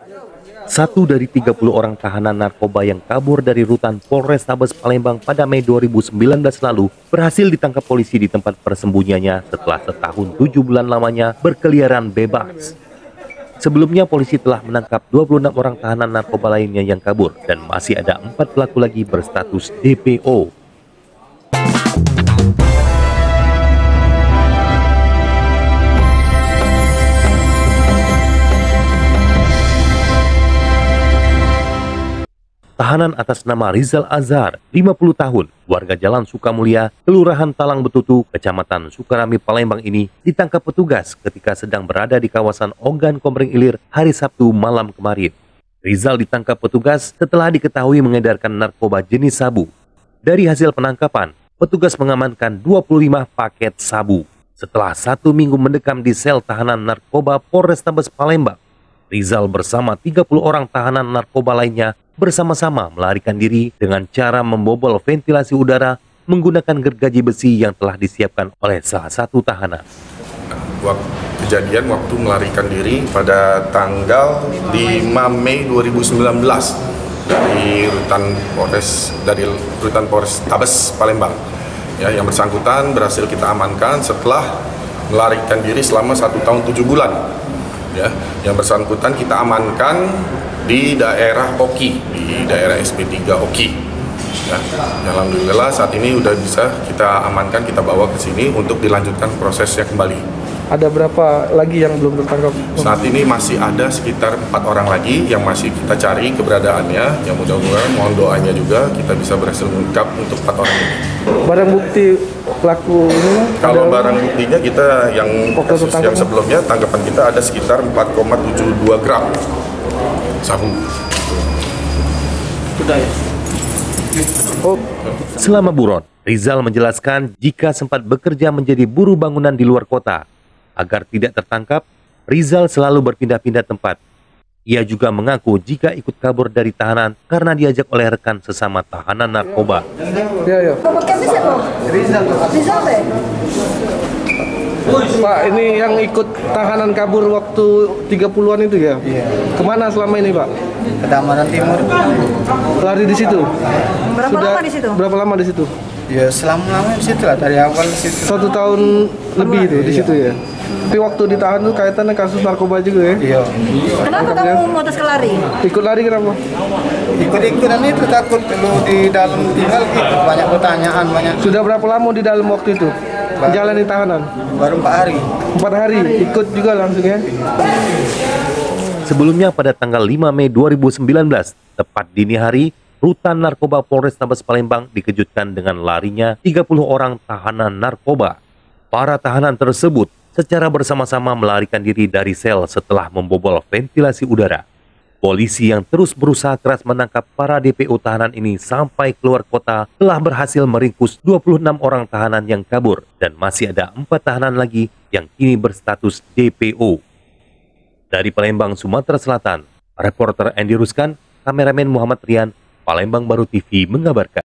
Satu dari 30 orang tahanan narkoba yang kabur dari rutan Polrestabes Palembang pada Mei 2019 lalu berhasil ditangkap polisi di tempat persembunyiannya setelah setahun 7 bulan lamanya berkeliaran bebas. Sebelumnya polisi telah menangkap 26 orang tahanan narkoba lainnya yang kabur dan masih ada 4 pelaku lagi berstatus DPO. Tahanan atas nama Rizal Azhar, 50 tahun, warga Jalan Sukamulya, Kelurahan Talang Betutu, Kecamatan Sukarami, Palembang ini ditangkap petugas ketika sedang berada di kawasan Ogan Komering Ilir hari Sabtu malam kemarin. Rizal ditangkap petugas setelah diketahui mengedarkan narkoba jenis sabu. Dari hasil penangkapan, petugas mengamankan 25 paket sabu. Setelah 1 minggu mendekam di sel tahanan narkoba Polrestabes Palembang, Rizal bersama 30 orang tahanan narkoba lainnya bersama-sama melarikan diri dengan cara membobol ventilasi udara menggunakan gergaji besi yang telah disiapkan oleh salah satu tahanan. Kejadian waktu melarikan diri pada tanggal 5 Mei 2019 dari rutan Polrestabes Palembang. Ya, yang bersangkutan berhasil kita amankan setelah melarikan diri selama 1 tahun 7 bulan. Ya, yang bersangkutan kita amankan di daerah Oki, di daerah SP3 Oki. Ya, alhamdulillah saat ini udah bisa kita amankan, kita bawa ke sini untuk dilanjutkan prosesnya kembali. Ada berapa lagi yang belum tertangkap? Saat ini masih ada sekitar 4 orang lagi yang masih kita cari keberadaannya. Yang mudah-mudahan mohon doanya juga kita bisa berhasil mengungkap untuk 4 orang ini. Barang bukti pelaku ini? Kalau barang buktinya kita yang kasus yang sebelumnya tangkapan kita ada sekitar 4,72 gram sabu. Sudah ya? Selama buron, Rizal menjelaskan jika sempat bekerja menjadi buruh bangunan di luar kota. Agar tidak tertangkap, Rizal selalu berpindah-pindah tempat. Ia juga mengaku jika ikut kabur dari tahanan karena diajak oleh rekan sesama tahanan narkoba. Ya. Pak, ini yang ikut tahanan kabur waktu 30-an itu ya? Iya. Kemana selama ini, Pak? Ke Damaran Timur. Lari di situ? Lama di situ? Berapa lama di situ? Ya selama-lamanya di situ lah, dari awal di situ. 1 tahun lebih itu di situ ya? Tapi waktu ditahan tuh kaitannya kasus narkoba juga ya? Iya. Kenapa kamu memutuskan lari? Ikut lari kenapa? Ikut-ikutan itu takut lu di dalam tinggal gitu, banyak pertanyaan, banyak. Sudah berapa lama di dalam waktu itu? Menjalani tahanan? Baru 4 hari. 4 hari? Ikut juga langsung ya? Sebelumnya pada tanggal 5 Mei 2019, tepat dini hari, rutan narkoba Polrestabes Palembang dikejutkan dengan larinya 30 orang tahanan narkoba. Para tahanan tersebut secara bersama-sama melarikan diri dari sel setelah membobol ventilasi udara. Polisi yang terus berusaha keras menangkap para DPO tahanan ini sampai keluar kota telah berhasil meringkus 26 orang tahanan yang kabur dan masih ada 4 tahanan lagi yang kini berstatus DPO. Dari Palembang, Sumatera Selatan, reporter Andy Ruskan, kameramen Muhammad Rian, Palembang Baru TV mengabarkan.